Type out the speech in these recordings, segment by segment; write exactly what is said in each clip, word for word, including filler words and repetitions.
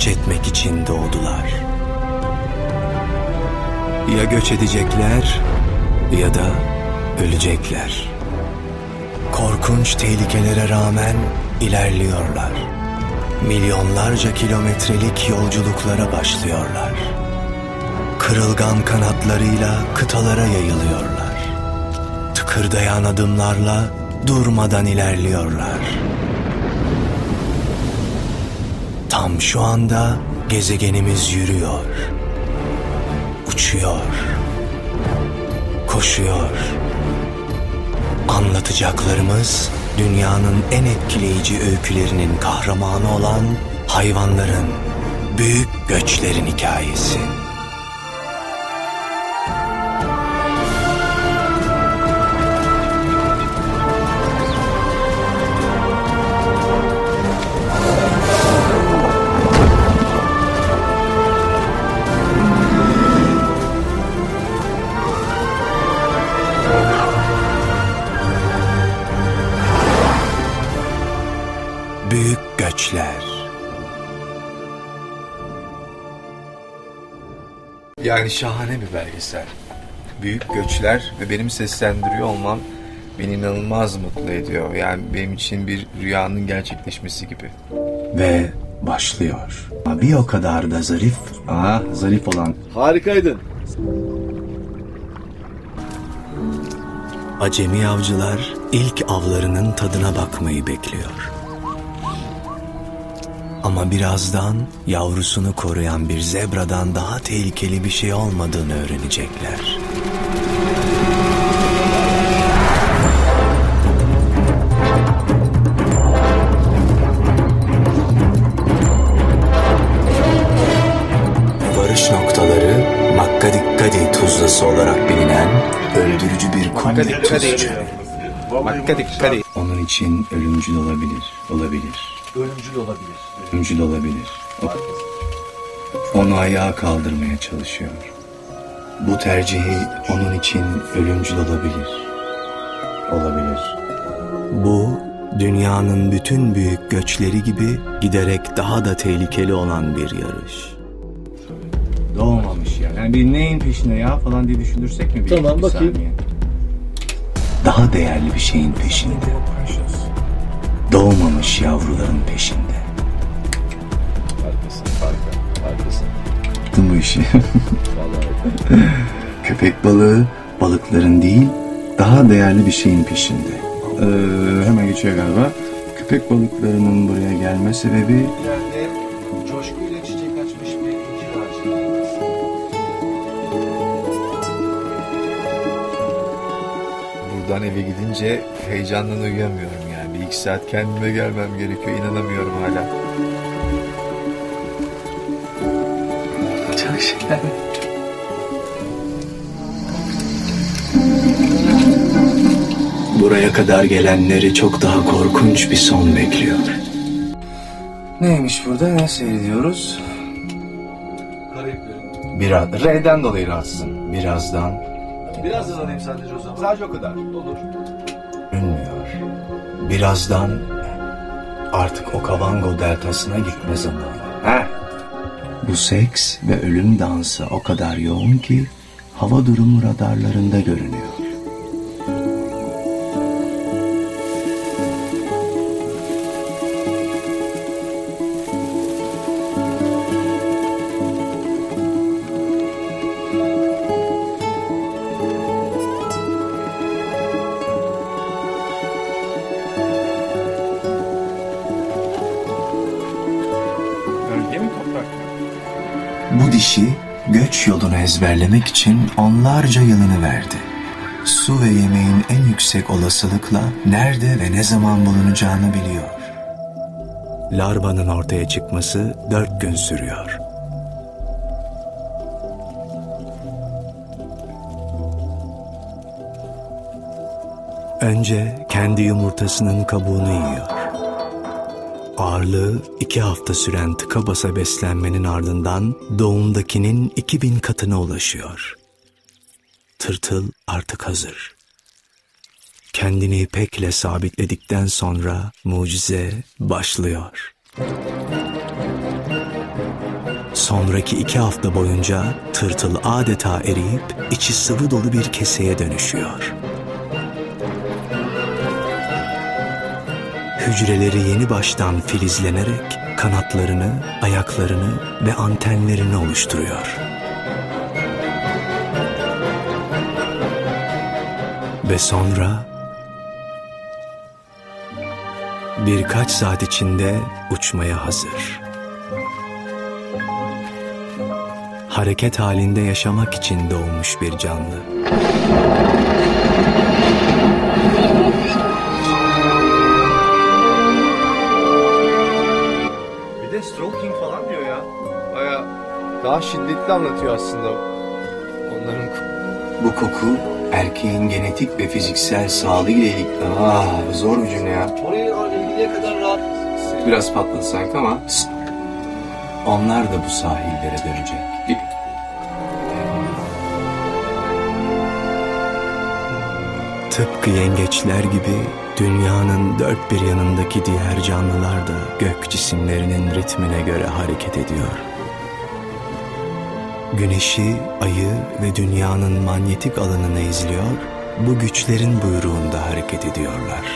göç etmek için doğdular. Ya göç edecekler ya da ölecekler. Korkunç tehlikelere rağmen ilerliyorlar. Milyonlarca kilometrelik yolculuklara başlıyorlar. Kırılgan kanatlarıyla kıtalara yayılıyorlar. Tıkırdayan adımlarla durmadan ilerliyorlar. Tam şu anda gezegenimiz yürüyor, uçuyor, koşuyor. Anlatacaklarımız dünyanın en etkileyici öykülerinin kahramanı olan hayvanların büyük göçlerin hikayesi. Büyük Göçler. Yani şahane bir belgesel. Büyük Göçler ve benim seslendiriyor olmam beni inanılmaz mutlu ediyor. Yani benim için bir rüyanın gerçekleşmesi gibi. Ve başlıyor. Bir o kadar da zarif. Aa, zarif olan. Harikaydın. Acemi avcılar ilk avlarının tadına bakmayı bekliyor. Ama birazdan yavrusunu koruyan bir zebradan daha tehlikeli bir şey olmadığını öğrenecekler. Varış noktaları Makkadikkadi tuzlası olarak bilinen öldürücü bir kumya tuzcu. Makkadikkadi. Onun için ölümcül olabilir, olabilir. Ölümcül olabilir. Ölümcül olabilir. O, onu ayağa kaldırmaya çalışıyor. Bu tercihi onun için ölümcül olabilir. Olabilir. Bu, dünyanın bütün büyük göçleri gibi giderek daha da tehlikeli olan bir yarış. Doğmamış yani. Yani bir neyin peşinde ya falan diye düşünürsek mi? Bir Tamam, bir bakayım. saniye. Daha değerli bir şeyin peşinde. Doğmamış yavruların peşinde. Harikasın, harika, harikasın. Yaptın bu işi. Vallahi. Köpek balığı balıkların değil, daha değerli bir şeyin peşinde. Ee, hemen geçiyor galiba. Köpek balıklarının buraya gelme sebebi... İleride coşkuyla çiçek açmış bir incir ağacı. Buradan eve gidince heyecandan uyuyamıyorum yani. Bir iki saat kendime gelmem gerekiyor. İnanamıyorum hala. Çok şeker. Buraya kadar gelenleri çok daha korkunç bir son bekliyor. Neymiş burada? Ne seyrediyoruz? Karayiplerin. Biraz, R'den dolayı rahatsızım. Birazdan Biraz hızlanayım sadece o zaman. Sadece o kadar. Olur. görünmüyor. Birazdan artık Okavango deltasına gitme zamanı. Heh. Bu seks ve ölüm dansı o kadar yoğun ki hava durumu radarlarında görünüyor. Bölge mi toprak mı? Bu dişi göç yolunu ezberlemek için onlarca yılını verdi. Su ve yemeğin en yüksek olasılıkla nerede ve ne zaman bulunacağını biliyor. Larvanın ortaya çıkması dört gün sürüyor. Önce kendi yumurtasının kabuğunu yiyor. Ağırlığı iki hafta süren tıka basa beslenmenin ardından doğumdakinin iki bin katına ulaşıyor. Tırtıl artık hazır. Kendini ipekle sabitledikten sonra mucize başlıyor. Sonraki iki hafta boyunca tırtıl adeta eriyip içi sıvı dolu bir keseye dönüşüyor. Hücreleri yeni baştan filizlenerek kanatlarını, ayaklarını ve antenlerini oluşturuyor. Ve sonra birkaç saat içinde uçmaya hazır. Hareket halinde yaşamak için doğmuş bir canlı. Bir de stroking falan diyor ya. Baya daha şiddetli anlatıyor aslında onların. Bu koku erkeğin genetik ve fiziksel sağlığı ile ilgili. Ah, zor bir cümle ya. Oraya ilgiye kadar rahat. Biraz patladı sanki ama onlar da bu sahillere dönecek. Tıpkı yengeçler gibi dünyanın dört bir yanındaki diğer canlılar da gök cisimlerinin ritmine göre hareket ediyor. Güneşi, ayı ve dünyanın manyetik alanını izliyor, bu güçlerin buyruğunda hareket ediyorlar.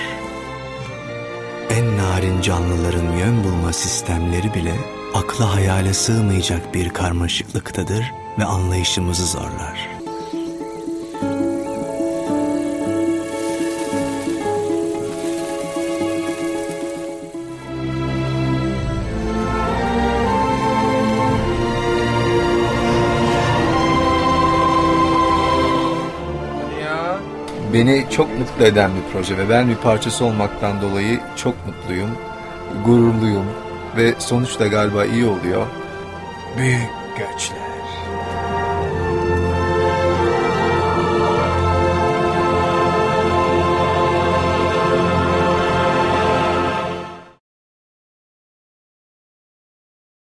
En narin canlıların yön bulma sistemleri bile akla hayale sığmayacak bir karmaşıklıktadır ve anlayışımızı zorlar. Beni çok mutlu eden bir proje ve ben bir parçası olmaktan dolayı çok mutluyum, gururluyum ve sonuç da galiba iyi oluyor. Büyük Göçler.